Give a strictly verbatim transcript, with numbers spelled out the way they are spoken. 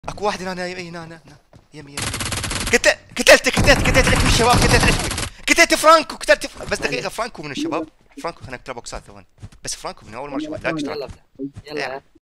اكو واحد هنا، اي هنا هنا هنا يمي يمي. قتلت قتلت قتلت قتلت لك من الشباب، قتلت لك قتلت فرانكو، قتلت ف... بس دقيقة، فرانكو من الشباب، فرانكو خلينا نكتب بوكسات ثواني، بس فرانكو من اول مرة شفته لا يلا يلا.